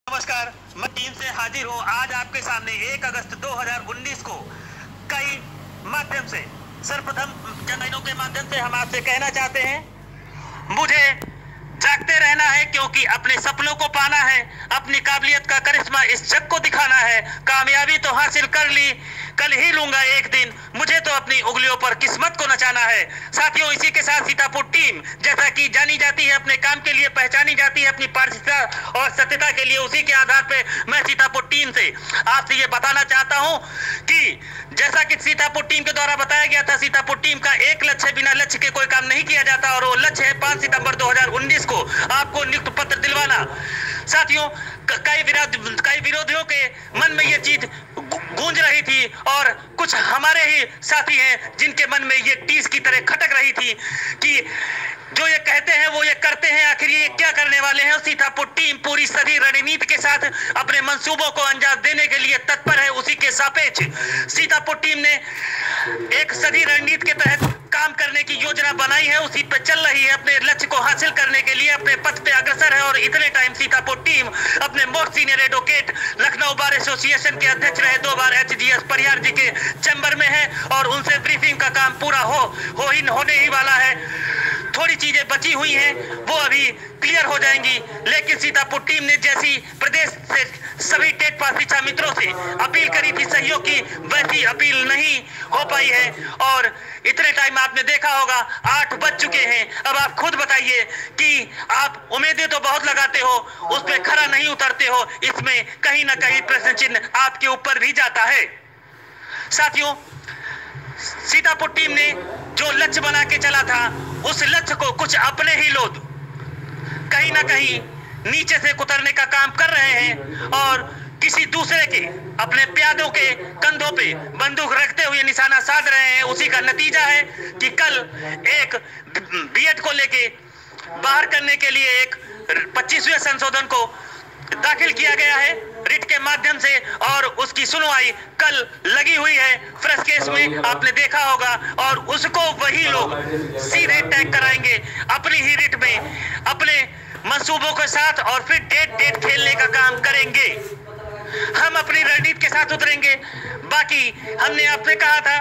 नमस्कार, मैं टीम से हाजिर हूँ आज आपके सामने 1 अगस्त 2019 को कई माध्यम से सर्वप्रथम जनताओं के माध्यम से हम आपसे कहना चाहते हैं, मुझे जागते रहना है क्योंकि अपने सपनों को पाना है, अपनी काबिलियत का करिश्मा इस जग को दिखाना है। कामयाबी तो हासिल कर ली, कल ही लूंगा एक दिन, मुझे तो अपनी उंगलियों पर किस्मत को नचाना है। साथियों, इसी के साथ सीतापुर टीम जैसा कि जानी जाती है, अपने काम के लिए पहचानी जाती है, अपनी पारदर्शिता और सत्यता के लिए, उसी के आधार पे मैं सीतापुर टीम से आपसे ये बताना चाहता हूँ कि जैसा कि सीतापुर टीम के द्वारा बताया गया था, सीतापुर टीम का एक लक्ष्य है, बिना लक्ष्य के कोई काम नहीं किया जाता और वो लक्ष्य है 5 सितंबर 2019 को आपको नियुक्त पत्र दिलवाना। साथियों, कई विरोधियों के मन में ये चीज गूंज रही थी और कुछ हमारे ही साथी हैं जिनके मन में ये टीस की तरह खटक रही थी कि जो ये कहते हैं वो ये करते हैं, आखिर ये क्या करने वाले हैं। सीतापुर टीम पूरी सभी रणनीति के साथ अपने मंसूबों को अंजाम देने के लिए तत्पर है। उसी के सापेक्ष सीतापुर टीम ने एक सदी रणनीति के तहत काम करने की योजना बनाई है, उसी पे चल रही है, अपने लक्ष्य को हासिल करने के लिए अपने पथ पे अग्रसर है। और इतने टाइम सीतापुर टीम अपने most senior advocate Lucknow bar association के अध्यक्ष रहे, 2 बार HGS परिहार जी के चैम्बर में है और उनसे ब्रीफिंग का काम पूरा होने ही वाला है। थोड़ी चीजें बची हुई हैं, वो अभी क्लियर हो जाएंगी, लेकिन सीतापुर टीम ने जैसी प्रदेश से सभी टेट पास शिक्षा मित्रों से अपील करी थी सहयोग की, वैसी अपील नहीं हो पाई है। और इतने टाइम आपने देखा होगा 8 बज चुके हैं। अब आप खुद बताइए कि आप उम्मीदें तो बहुत लगाते हो, उस पर खरा नहीं उतरते हो, इसमें कहीं ना कहीं प्रश्न चिन्ह आपके ऊपर भी जाता है। साथियों, सीतापुर टीम ने जो लक्ष्य बना के चला था, उस लक्ष्य को कुछ अपने ही लोग कहीं ना कहीं नीचे से कुतरने का काम कर रहे हैं और किसी दूसरे के, अपने प्यादों के कंधों पे बंदूक रखते हुए निशाना साध रहे हैं। उसी का नतीजा है कि कल एक बीएड को लेके बाहर करने के लिए एक 25वें संशोधन को दाखिल किया गया है रिट के माध्यम से और उसकी सुनवाई कल लगी हुई है फ्रेश केस में, आपने देखा होगा। और उसको वही लोग सीधे टैग कराएंगे अपनी ही रिट में, अपने मंसूबों के साथ और फिर डेट खेलने का काम करेंगे। हम अपनी रणनीति के साथ उतरेंगे। बाकी हमने आपसे कहा था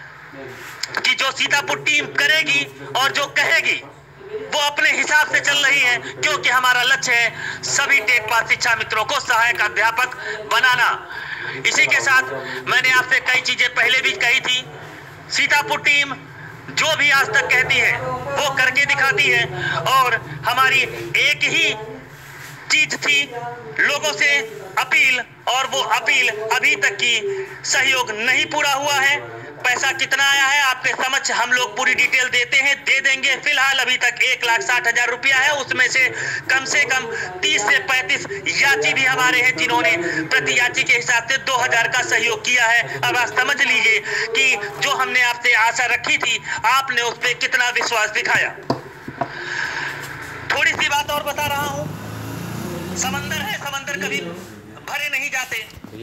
कि जो सीतापुर टीम करेगी और जो कहेगी वो अपने हिसाब से चल रही है, क्योंकि हमारा लक्ष्य है सभी टेट पास शिक्षा मित्रों को सहायक अध्यापक बनाना। इसी के साथ मैंने आपसे कई चीजें पहले भी कही थी, सीतापुर टीम जो भी आज तक कहती है वो करके दिखाती है और हमारी एक ही चीज थी, लोगों से अपील, और वो अपील अभी तक की सहयोग नहीं पूरा हुआ है। पैसा कितना आया है आपके समक्ष हम लोग पूरी डिटेल देते हैं, दे देंगे। फिलहाल अभी तक 1,60,000 रुपया है, उसमें से कम 30 से 35 याची भी हमारे हैं जिन्होंने प्रति याची के हिसाब से 2,000 का सहयोग किया है। अब आप समझ लीजिए कि जो हमने आपसे आशा रखी थी, आपने उस पर कितना विश्वास दिखाया। थोड़ी सी बात और बता रहा हूँ, समंदर है, समंदर कभी भरे नहीं जाते,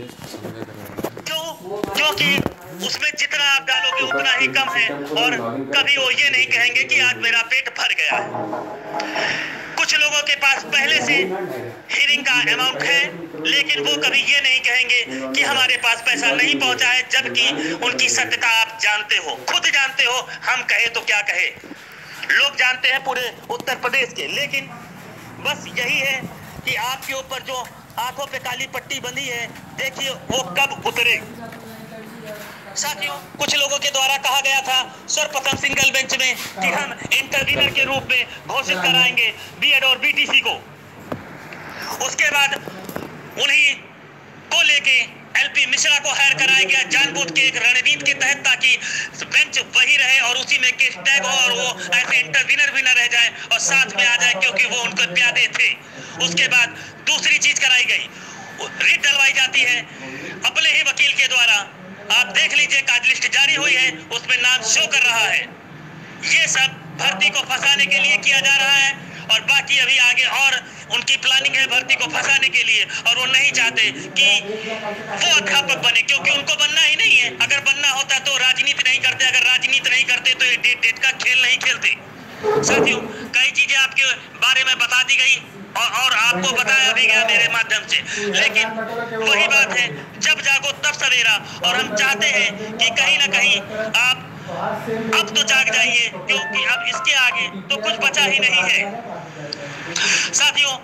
क्योंकि उसमें जितना आप डालोगे उतना ही कम है और कभी वो ये नहीं कहेंगे कि आज मेरा पेट भर गया है। कुछ लोगों के पास पहले से हीरिंग का अमाउंट है, लेकिन वो कभी ये नहीं कहेंगे कि हमारे पास पैसा नहीं पहुंचा है, जबकि उनकी सत्यता आप जानते हो, खुद जानते हो। हम कहे तो क्या कहे, लोग जानते हैं पूरे उत्तर प्रदेश के। लेकिन बस यही है कि आपके ऊपर जो आंखों पे काली पट्टी बंधी है, देखिए वो कब उतरे। साथियों, कुछ लोगों के द्वारा कहा गया था सर्वप्रथम सिंगल बेंच में कि हम इंटरवीनर के रूप में घोषित कराएंगे बीएड और बीटीसी को। उसके बाद उन्हीं को लेके एलपी मिश्रा को हायर कराया गया जानबूझ के एक रणनीति के तहत, ताकि बेंच वही रहे और उसी में केस टैग हो और वो ऐसे इंटरवीनर भी न रह जाए और साथ में आ जाए, क्योंकि वो उनके प्यादे थे। उसके बाद दूसरी चीज कराई गई, रिट डलवाई जाती है अपने ही वकील के द्वारा। आप देख लीजिए, कार्ड लिस्ट जारी हुई है, उसमें नाम शो कर रहा है। ये सब भर्ती को फंसाने के लिए किया जा रहा है और बाकी अभी आगे और उनकी प्लानिंग है भर्ती को फंसाने के लिए, और वो नहीं चाहते कि वो अध्यापक बने, क्योंकि उनको बनना ही नहीं है। अगर बनना होता तो राजनीति नहीं करते, अगर राजनीति नहीं करते तो ये डेट का खेल नहीं खेलते। साथियों, कई चीजें आपके बारे में बता दी गई, और आपको बताया भी गया मेरे माध्यम से। लेकिन वही बात है, जब जागो तब सवेरा, और हम चाहते हैं कि कहीं ना कहीं आप अब तो जाग जाइए, क्योंकि अब इसके आगे तो कुछ बचा ही नहीं है। साथियों,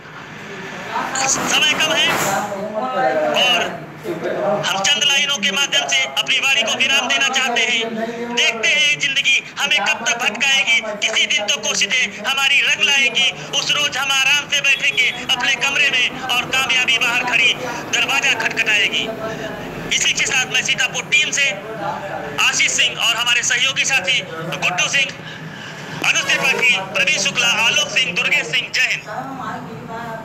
समय कम है और हम चंद लाइनों के माध्यम से अपनी वाणी को विराम देना चाहते हैं। देखते हैं जिंदगी हमें कब तक भटकाएगी, किसी दिन तो कोशिशें हमारी रंग लाएगी। उस रोज हम आराम से बैठेंगे अपने कमरे में और कामयाबी बाहर खड़ी दरवाजा खटखटाएगी। इसी के साथ मैं सीतापुर टीम से आशीष सिंह और हमारे सहयोगी साथी गुड्डू सिंह, अनुज त्रिपाठी, प्रवीण शुक्ला, आलोक सिंह, दुर्गेश सिंह, जय हिंद।